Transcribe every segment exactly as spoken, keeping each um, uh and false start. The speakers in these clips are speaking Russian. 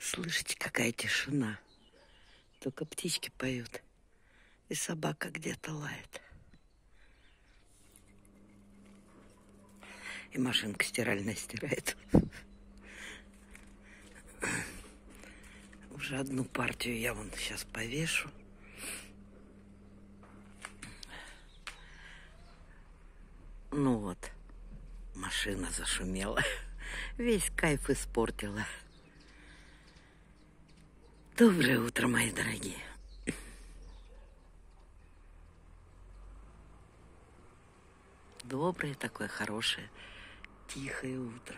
Слышите, какая тишина. Только птички поют. И собака где-то лает. И машинка стиральная стирает. Уже одну партию я вон сейчас повешу. Ну вот, машина зашумела. Весь кайф испортила. Доброе утро, мои дорогие. Доброе такое, хорошее, тихое утро.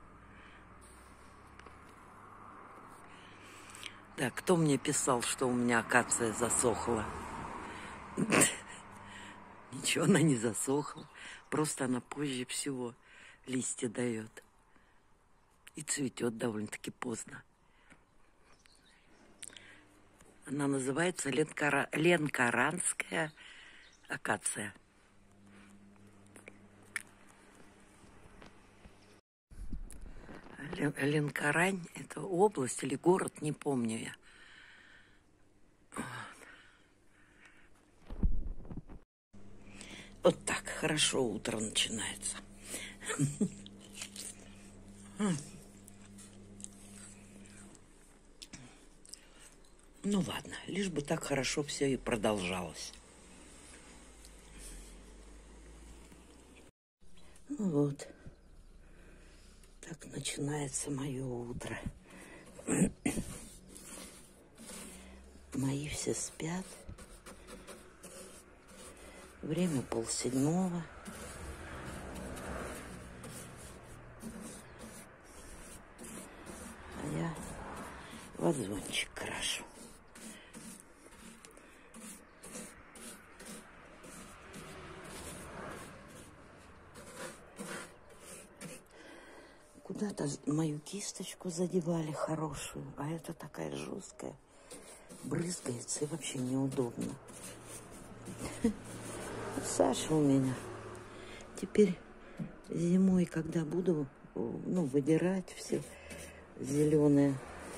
Да, кто мне писал, что у меня акация засохла? Ничего она не засохла. Просто она позже всего листья дает. И цветет довольно-таки поздно. Она называется ленкара... ленкоранская акация. Ленкорань – это область или город, не помню я. Вот. Вот так хорошо утро начинается. Ну ладно, лишь бы так хорошо все и продолжалось. Ну вот, так начинается мое утро. Мои все спят. Время полседьмого. А я вазончик крашу. Куда-то мою кисточку задевали хорошую, а это такая жесткая, брызгается и вообще неудобно. Саша у меня теперь зимой, когда буду, ну, выдирать все зеленое,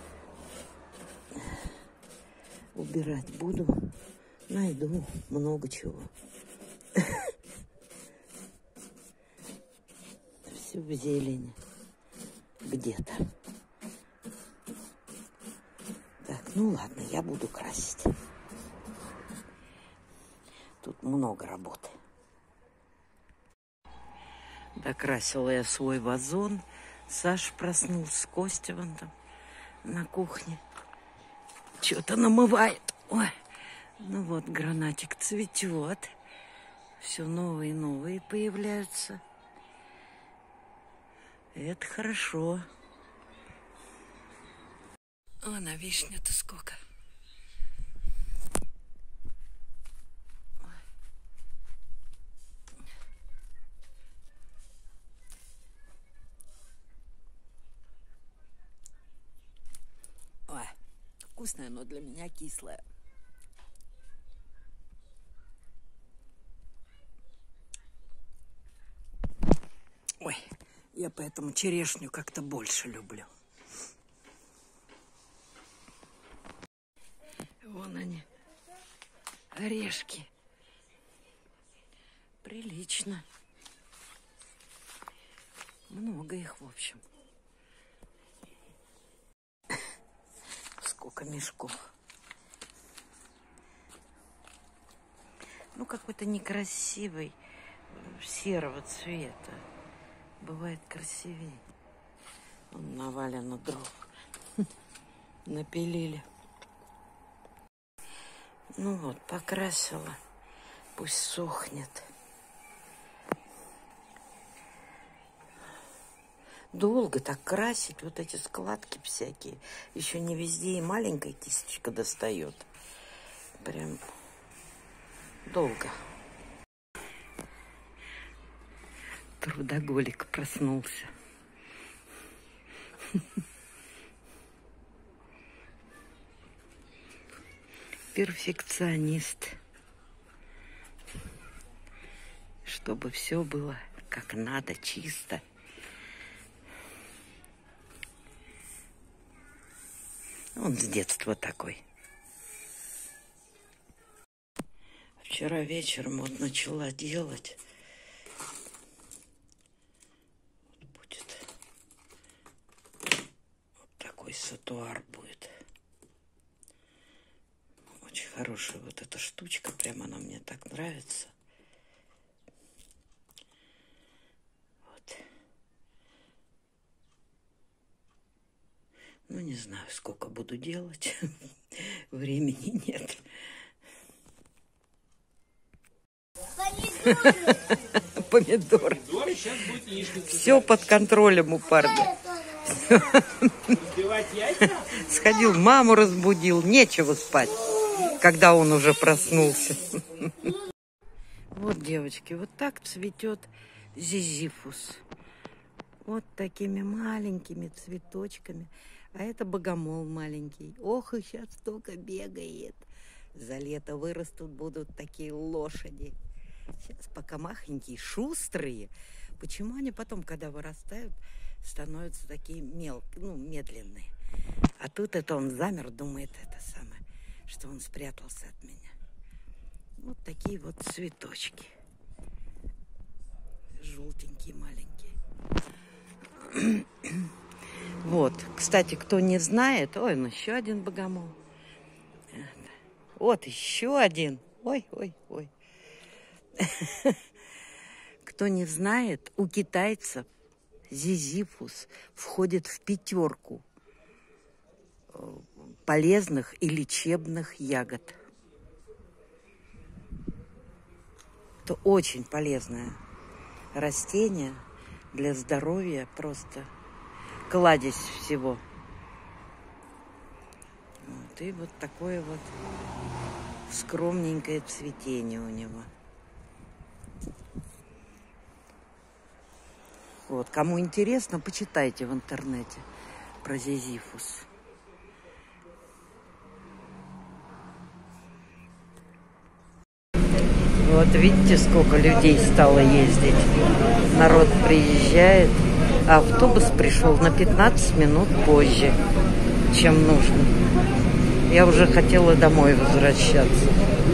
убирать буду, найду много чего. Все в зелени. Где-то. Так, ну ладно, я буду красить. Тут много работы. Докрасила я свой вазон. Саша проснулся, Костя вон там на кухне. Что-то намывает. Ой, ну вот гранатик цветет. Все новые и новые появляются. Это хорошо. О, на вишню-то сколько. Ой, вкусное, но для меня кислое. Ой, я поэтому черешню как-то больше люблю. Вон они, орешки. Прилично. Много их, в общем. Сколько мешков. Ну, какой-то некрасивый, серого цвета. Бывает красивее. Вон навалено дров. Напилили. Ну вот, покрасила. Пусть сохнет. Долго так красить, вот эти складки всякие. Еще не везде и маленькая кисточка достает. Прям долго. Трудоголик проснулся. Перфекционист. Чтобы все было как надо, чисто. Он с детства такой. Вчера вечером вот начала делать. Будет вот такой сатуар будет. Очень хорошая вот эта штучка. Прям она мне так нравится. Вот. Ну, не знаю, сколько буду делать. Времени нет. Помидоры. Все под контролем у парня. Сходил, маму разбудил. Нечего спать, когда он уже проснулся. Вот, девочки, вот так цветет зизифус. Вот такими маленькими цветочками. А это богомол маленький. Ох, и сейчас только бегает. За лето вырастут, будут такие лошади. Сейчас пока махонькие, шустрые. Почему они потом, когда вырастают, становятся такие мелкие, ну, медленные? А тут это он замер, думает это самое, что он спрятался от меня. Вот такие вот цветочки. Желтенькие, маленькие. Вот, кстати, кто не знает, ой, ну еще один богомол. Вот еще один. Ой, ой, ой. Кто не знает, у китайцев зизифус входит в пятерку полезных и лечебных ягод. Это очень полезное растение для здоровья, просто кладезь всего. Вот, и вот такое вот скромненькое цветение у него. Вот, кому интересно, почитайте в интернете про зизифус. Вот видите, сколько людей стало ездить. Народ приезжает, а автобус пришел на пятнадцать минут позже, чем нужно. Я уже хотела домой возвращаться.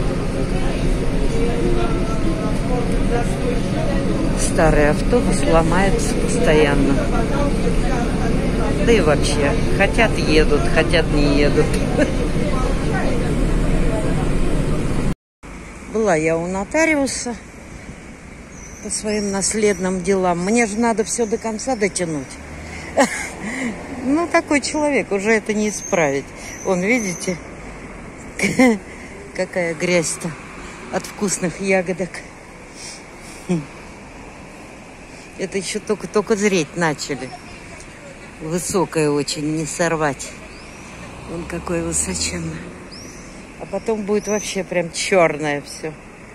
Старый автобус ломается постоянно. Да и вообще, хотят едут, хотят не едут. Была я у нотариуса по своим наследным делам. Мне же надо все до конца дотянуть. Ну, такой человек, уже это не исправить. Вон, видите, какая грязь-то от вкусных ягодок. Это еще только-только зреть начали. Высокая очень, не сорвать. Вон какой высоченный. А потом будет вообще прям черное все.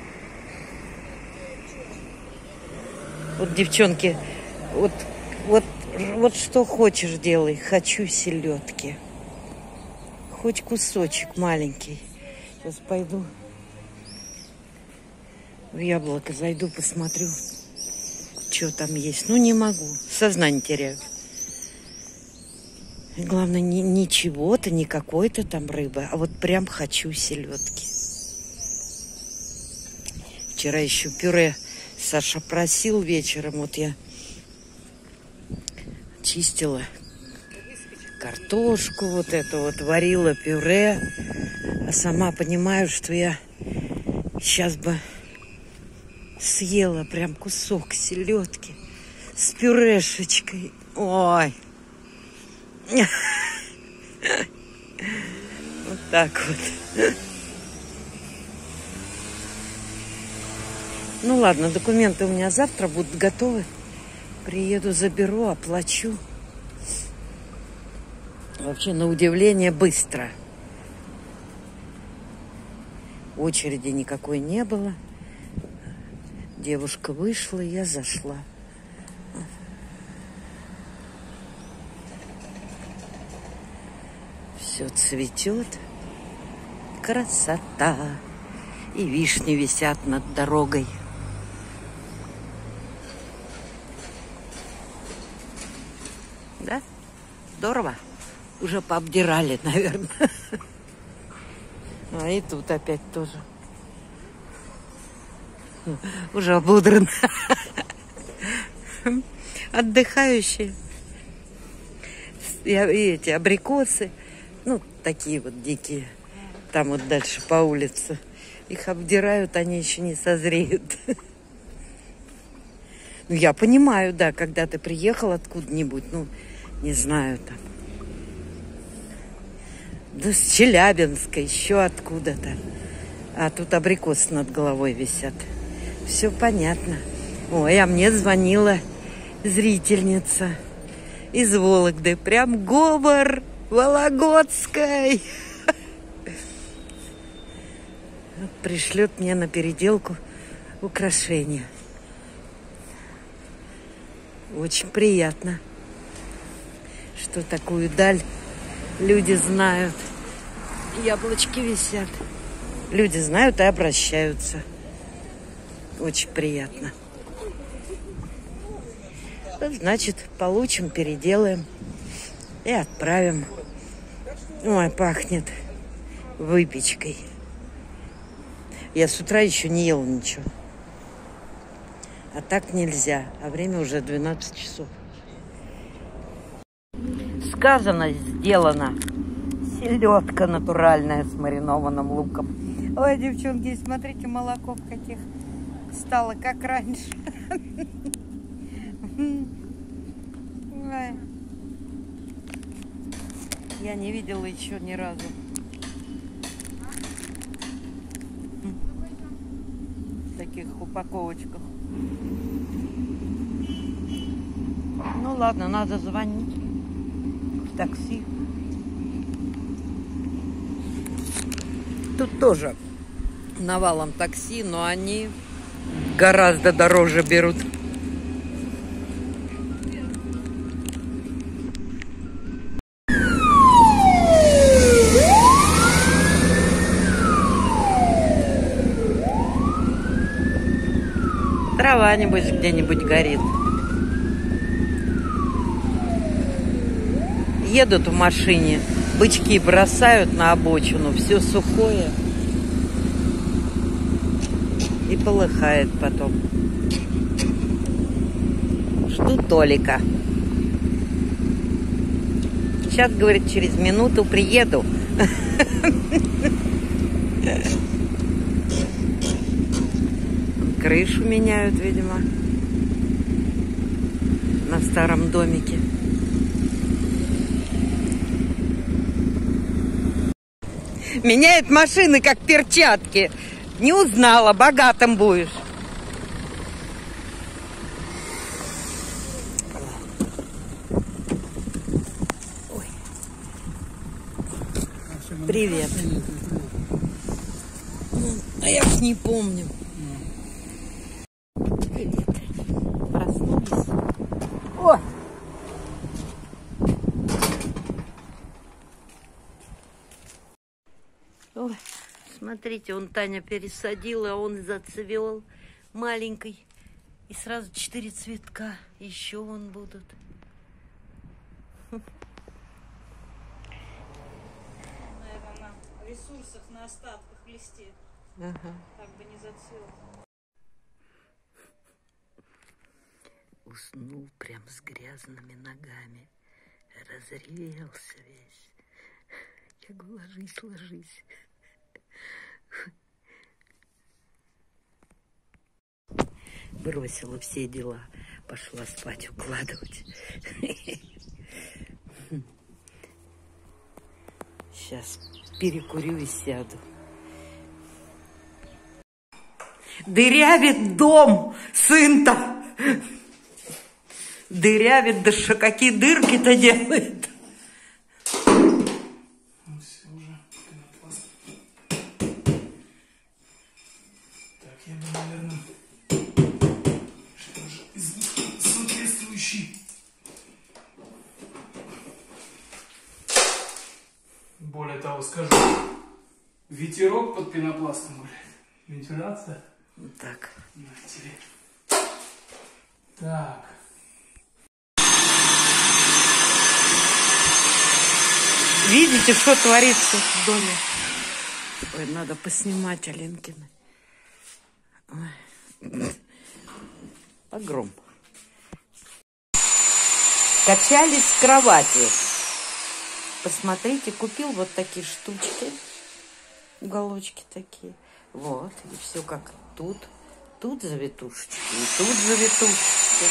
Вот, девчонки, вот, вот, вот что хочешь делай. Хочу селедки. Хоть кусочек маленький. Сейчас пойду в яблоко, зайду, посмотрю, что там есть. Ну, не могу. Сознание теряю. И главное, не, не чего-то, не какой-то там рыбы, а вот прям хочу селедки. Вчера еще пюре Саша просил вечером. Вот я чистила картошку, вот это вот, варила пюре. А сама понимаю, что я сейчас бы съела прям кусок селедки с пюрешечкой. Ой! Вот так вот. Ну ладно, документы у меня завтра будут готовы. Приеду, заберу, оплачу. Вообще, на удивление, быстро. Очереди никакой не было. Девушка вышла, и я зашла. Все цветет. Красота. И вишни висят над дорогой. Да? Здорово. Уже пообдирали, наверное. А и тут опять тоже. Уже ободран. Отдыхающие. И эти абрикосы. Ну, такие вот дикие. Там вот дальше по улице. Их обдирают, они еще не созреют. Ну, я понимаю, да, когда ты приехал откуда-нибудь, ну, не знаю, там. Да с Челябинска, еще откуда-то. А тут абрикосы над головой висят. Все понятно. Ой, а мне звонила зрительница из Вологды. Прям говор Вологодской. Пришлет мне на переделку украшения. Очень приятно, что такую даль люди знают. Яблочки висят. Люди знают и обращаются. Очень приятно. Значит, получим, переделаем и отправим. Ой, пахнет выпечкой. Я с утра еще не ела ничего. А так нельзя. А время уже двенадцать часов. Сказано, сделано. Селедка натуральная с маринованным луком. Ой, девчонки, смотрите, молоко в каких стало, как раньше. Я не видела еще ни разу. В таких упаковочках. Ну ладно, надо звонить в такси. Тут тоже навалом такси, но они гораздо дороже берут. Трава, небось, где-нибудь горит. Едут в машине, бычки бросают на обочину, все сухое. И полыхает потом. Жду Толика. Сейчас, говорит, через минуту приеду. Крышу меняют, видимо, на старом домике. Меняет машины, как перчатки. Не узнала, богатым будешь. Ой. Привет. А я ж не помню. Привет. Проснулись. О! Ой, смотрите, он Таня пересадила, а он зацвел маленький. И сразу четыре цветка. Еще вон будут. Наверное, на ресурсах, на остатках листьев. Ага. Так бы не зацвел. Уснул прям с грязными ногами. Разревелся весь. Я говорю, ложись, ложись. Бросила все дела. Пошла спать укладывать. Сейчас перекурю и сяду. Дырявит дом сын-то. Дырявит, да что какие дырки-то делает. Ну все уже, пенопласт. Так, я бы, наверное, что же, соответствующий. Более того, скажу, ветерок под пенопластом гуляет. Вентиляция. Вот так. Знаете ли. Так. Видите, что творится в доме? Ой, надо поснимать Аленкины. Ой. Погром. Качались с кровати. Посмотрите, купил вот такие штучки. Уголочки такие. Вот. И все как тут. Тут завитушечки. И тут завитушечки.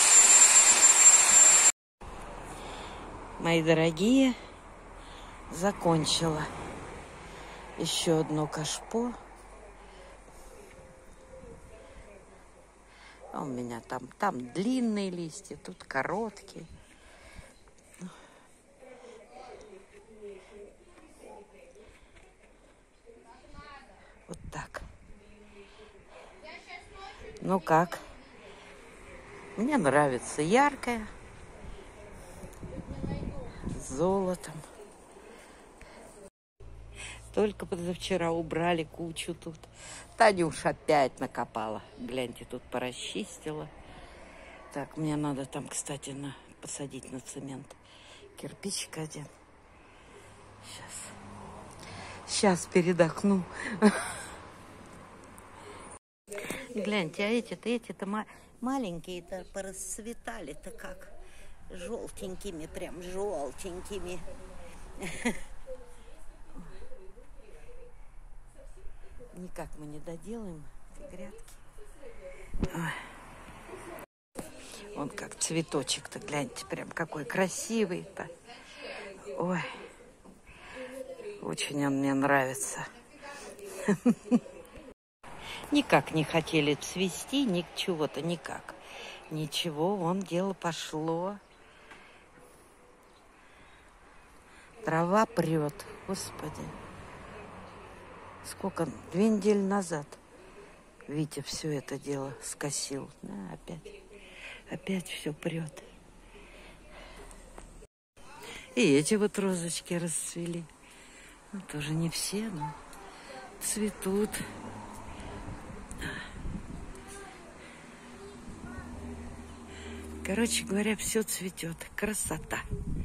Мои дорогие, закончила еще одно кашпо. А у меня там, там длинные листья, тут короткие. Вот так. Ну как? Мне нравится яркое. С золотом. Только позавчера убрали кучу тут. Танюша опять накопала. Гляньте, тут порасчистила. Так, мне надо там, кстати, на, посадить на цемент кирпичик один. Сейчас. Сейчас передохну. Гляньте, а эти-то, эти-то ма маленькие-то порасцветали-то как. Желтенькими, прям желтенькими. Никак мы не доделаем эти грядки. Ой. Вон как цветочек-то, гляньте, прям какой красивый-то. Ой, очень он мне нравится. Никак не хотели цвести, ничего-то, никак. Ничего, вон дело пошло. Трава прет, господи. Сколько? Две недели назад Витя все это дело скосил. Да, опять, опять все прет. И эти вот розочки расцвели. Ну, тоже не все, но цветут. Короче говоря, все цветет. Красота.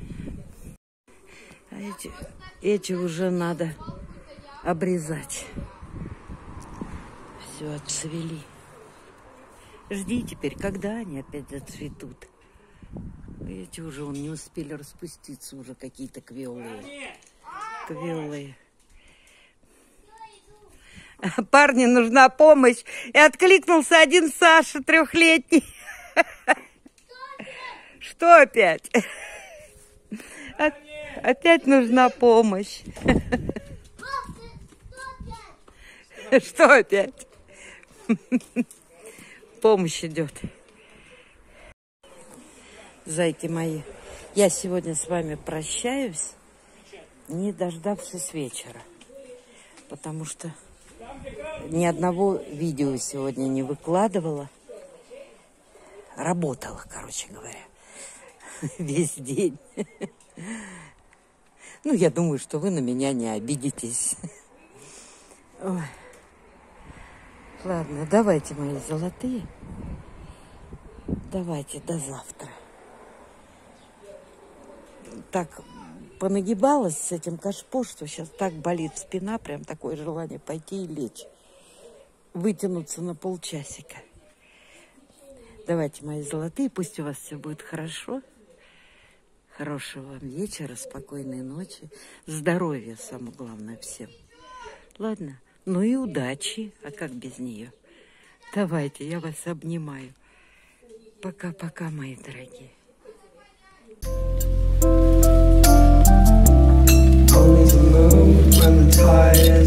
А эти, эти уже надо обрезать. Все отцвели. Жди теперь, когда они опять зацветут. Эти уже он не успели распуститься, уже какие-то квелые. Квелые. Парни, нужна помощь. И откликнулся один Саша, трехлетний. Что опять? Опять нужна помощь. Что опять? Помощь идет. Зайки мои, я сегодня с вами прощаюсь, не дождавшись вечера. Потому что ни одного видео сегодня не выкладывала. Работала, короче говоря, весь день. Ну, я думаю, что вы на меня не обидитесь. Ой. Ладно, давайте, мои золотые. Давайте до завтра. Так понагибалась с этим кашпо, что сейчас так болит спина, прям такое желание пойти и лечь. Вытянуться на полчасика. Давайте, мои золотые, пусть у вас все будет хорошо. Хорошего вам вечера, спокойной ночи. Здоровья, самое главное, всем. Ладно? Ну и удачи. А как без нее? Давайте, я вас обнимаю. Пока-пока, мои дорогие. Only to move when the tide